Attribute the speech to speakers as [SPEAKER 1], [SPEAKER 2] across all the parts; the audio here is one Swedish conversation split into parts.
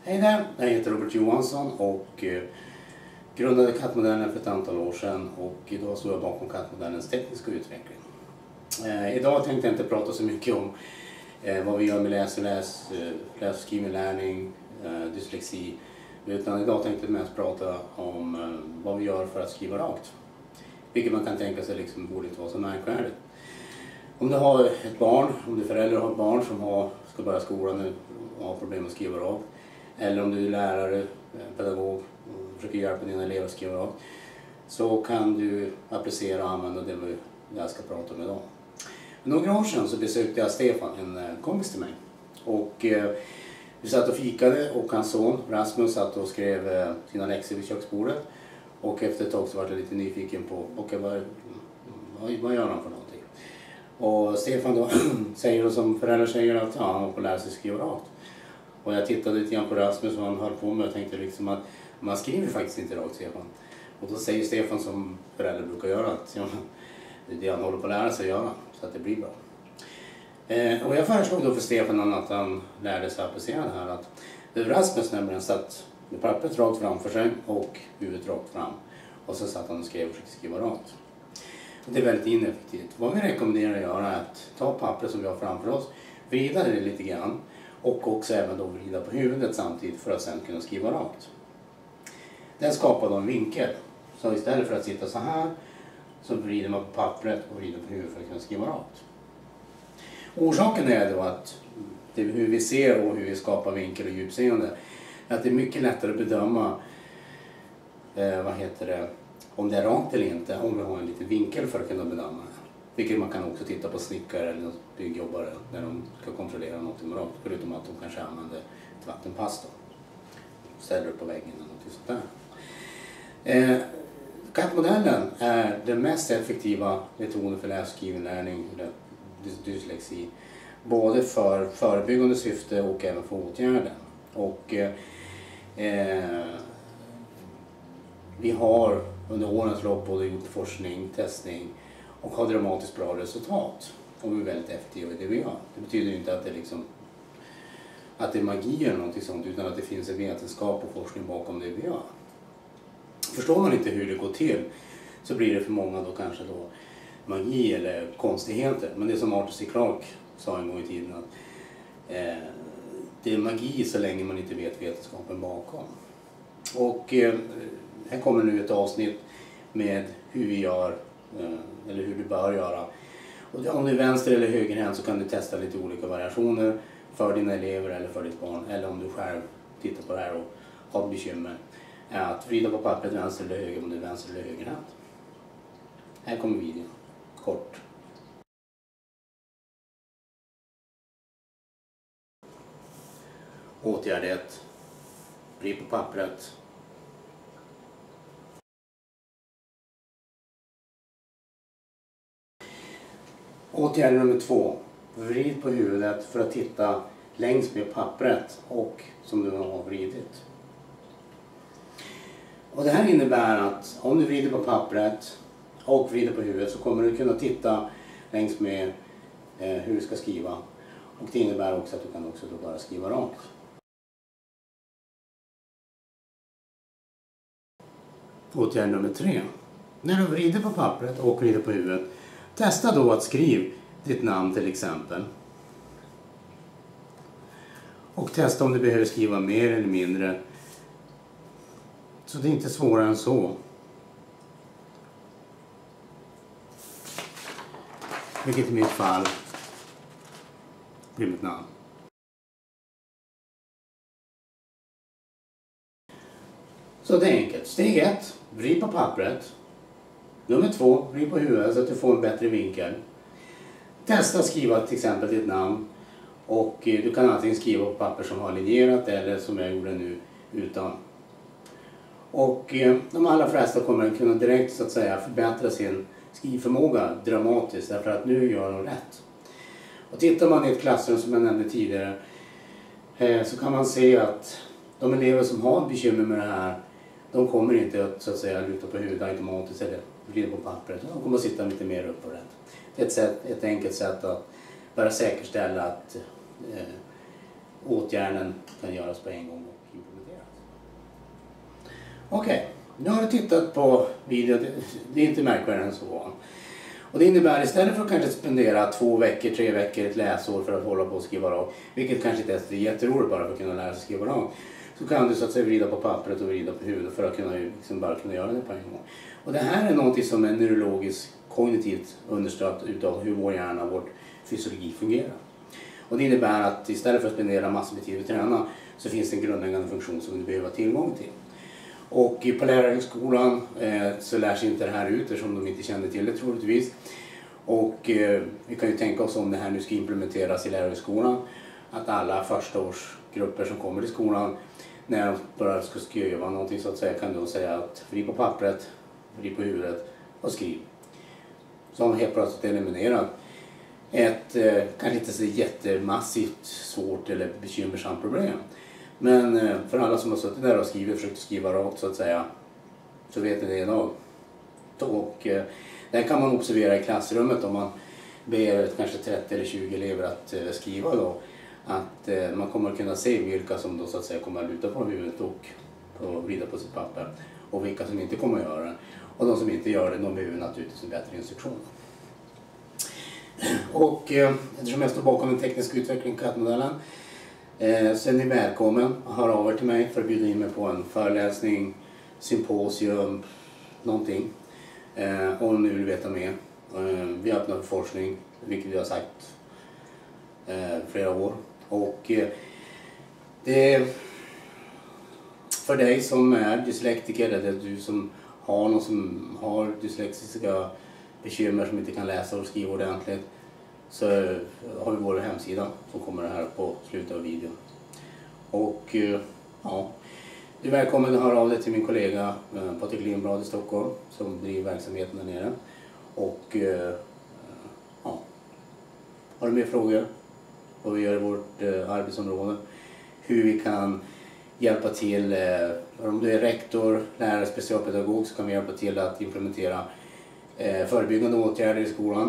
[SPEAKER 1] Hej där, jag heter Robert Johansson och grundade Kattmodellen för ett antal år sedan och idag står jag bakom Kattmodellens tekniska utveckling. Idag tänkte jag inte prata så mycket om vad vi gör med läs- och skrivinlärning, dyslexi, utan idag tänkte jag mest prata om vad vi gör för att skriva rakt. Vilket man kan tänka sig liksom borde inte vara så märkvärdigt. Om du har ett barn, om du förälder har ett barn som ska börja skolan och har problem att skriva rakt, eller om du är lärare, pedagog och försöker hjälpa dina elever att skriva rakt, så kan du applicera och använda det jag ska prata om idag. För några år sedan så besökte jag Stefan, en kompis till mig. Och vi satt och fikade och hans son Rasmus satt och skrev sina läxor vid köksbordet. Och efter ett tag så var jag lite nyfiken på vad gör han för någonting. Och Stefan då säger som föräldrar säger att han har på att lära sig skriva rakt. Och jag tittade lite grann på Rasmus och han höll på med och tänkte liksom att man skriver faktiskt inte rakt, Stefan. Och då säger Stefan som föräldrar brukar göra att det är det han håller på att lära sig att göra så att det blir bra. Och jag föreslog då för Stefan att han lärde sig applicera det här. Att Rasmus nämligen satt med pappret rakt framför sig och huvudet rakt fram. Och så satt han och skrev och försökte skriva rakt. Det är väldigt ineffektivt. Vad vi rekommenderar att göra är att ta pappret som vi har framför oss, vrida det lite grann och också även då vrida på huvudet samtidigt för att sedan kunna skriva rakt. Den skapar då en vinkel. Så istället för att sitta så här så vrider man på pappret och vrider på huvudet för att kunna skriva rakt. Orsaken är då att det är hur vi ser och hur vi skapar vinkel och djupseende. Att det är mycket lättare att bedöma om det är rakt eller inte om vi har en liten vinkel för att kunna bedöma det. Vilket man kan också titta på snickare eller byggjobbare när de ska kontrollera något med rakt. Förutom att de kanske använder ett vattenpass då. Ställer upp på väggen eller något sånt där. Kattmodellen är den mest effektiva metoden för läs- och skrivinlärning, dyslexi. Både för förebyggande syfte och även för åtgärder. Och vi har under årens lopp både gjort forskning, testning och har dramatiskt bra resultat. Och vi är väldigt effektiva i det vi gör. Det betyder ju inte att det är magi eller någonting sånt, utan att det finns en vetenskap och forskning bakom det vi gör. Förstår man inte hur det går till så blir det för många då kanske då magi eller konstigheter. Men det är som Arthur C. Clarke sa en gång i tiden att det är magi så länge man inte vet vetenskapen bakom. Och här kommer nu ett avsnitt med hur vi gör eller hur du bör göra. Och om du är vänster eller högerhänt så kan du testa lite olika variationer för dina elever eller för ditt barn. Eller om du själv tittar på det här och har bekymmer. Att vrida på pappret vänster eller höger om du är vänster eller högerhänt. Här kommer videon. Kort. Åtgärd 1. Vrid på pappret. Åtgärd nummer 2. Vrid på huvudet för att titta längs med pappret och som du har vridit. Och det här innebär att om du vrider på pappret och vrider på huvudet så kommer du kunna titta längs med hur du ska skriva. Och det innebär också att du kan också då bara skriva rakt. Åtgärd nummer 3. När du vrider på pappret och vrider på huvudet, testa då att skriva ditt namn till exempel. Och testa om du behöver skriva mer eller mindre. Så det är inte svårare än så. Vilket i mitt fall blir mitt namn. Så det är enkelt. Steg 1. Vrid på pappret. Nummer 2. Vrid på huvudet så att du får en bättre vinkel. Testa att skriva till exempel ditt namn. Och du kan antingen skriva på papper som har linjerat eller som jag gjorde nu utan. Och de allra flesta kommer att kunna direkt så att säga förbättra sin skrivförmåga dramatiskt därför att nu gör de rätt. Och tittar man i ett klassrum som jag nämnde tidigare så kan man se att de elever som har bekymmer med det här, de kommer inte att så att säga luta på huvudet automatiskt eller vrida på pappret. De kommer att sitta lite mer upp och rätt. Det är ett enkelt sätt att bara säkerställa att åtgärden kan göras på en gång. implementeras. Okej, nu har du tittat på video. Det är inte märkvärdigare än så. Och det innebär istället för att kanske spendera 2 veckor, 3 veckor, ett läsår för att hålla på och skriva lag, vilket kanske inte är jätteroligt bara för att kunna lära sig skriva lag, så kan du så att säga vrida på pappret och vrida på huvudet för att kunna, liksom, bara kunna göra det på en gång. Och det här är något som är neurologiskt, kognitivt understött utav hur vår hjärna, vår fysiologi fungerar. Och det innebär att istället för att spendera massor med tid och träna så finns det en grundläggande funktion som du behöver ha tillgång till. Och på lärarhögskolan så lär sig inte det här ut eftersom de inte känner till det troligtvis. Och vi kan ju tänka oss om det här nu ska implementeras i lärarhögskolan, att alla förstaårsgrupper som kommer till skolan, när de börjar ska skriva någonting så att säga, kan då säga att vriv på pappret, vriv på huvudet och skriv. Så har man helt plötsligt eliminerat ett kanske inte så jättemassivt svårt eller bekymmersamt problem. Men för alla som har suttit där och försökt skriva rakt så att säga, så vet ni det idag. Och det kan man observera i klassrummet om man ber kanske 30 eller 20 elever att skriva då. Att man kommer att kunna se vilka som då så att säga kommer att luta på huvudet och vrida på sitt papper. Och vilka som inte kommer att göra det. Och de som inte gör det, de behöver naturligtvis en bättre instruktion. Och eftersom jag står bakom den tekniska utvecklingen CAT-modellen, så är ni välkommen att höra av er till mig för att bjuda in mig på en föreläsning, symposium, någonting. Om ni vill veta mer. Vi är öppna för forskning, vilket vi har sagt flera år. Och det för dig som är dyslektiker eller du som har någon som har dyslexiska bekymmer som inte kan läsa och skriva ordentligt, så har vi vår hemsida som kommer här på slutet av videon. Och ja, du är välkommen att höra av dig till min kollega Patrik Lindblad i Stockholm som driver verksamheten där nere. Och ja, har du mer frågor vad vi gör i vårt arbetsområde, hur vi kan hjälpa till, om du är rektor, lärare, specialpedagog, så kan vi hjälpa till att implementera förebyggande åtgärder i skolan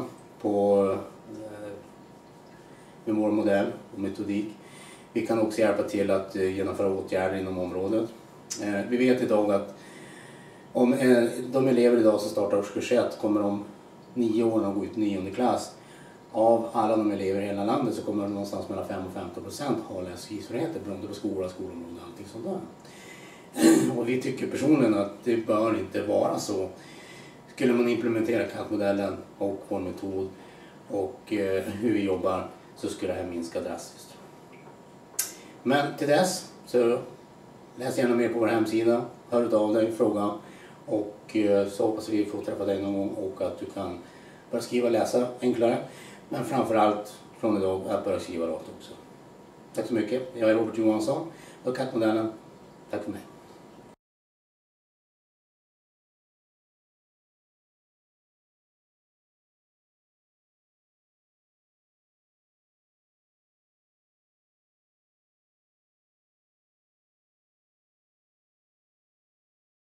[SPEAKER 1] med vår modell och metodik. Vi kan också hjälpa till att genomföra åtgärder inom området. Vi vet idag att om de elever idag som startar årskurs 1 kommer om 9 år att gå ut 9:e klass. Av alla de elever i hela landet så kommer det någonstans mellan 5 och 15% ha läs- och skrivsvårigheter beroende på skola, skolområde och allting sånt där. Och vi tycker personligen att det bör inte vara så. Skulle man implementera CAT-modellen och vår metod och hur vi jobbar, så skulle det här minska drastiskt. Men till dess så läs gärna mer på vår hemsida, hör av dig, fråga, och så hoppas vi får träffa dig någon gång och att du kan börja skriva och läsa enklare, men framförallt från idag att börja skriva rakt också. Tack så mycket. Jag är Robert Johansson och CAT-modellen. Tack för mig.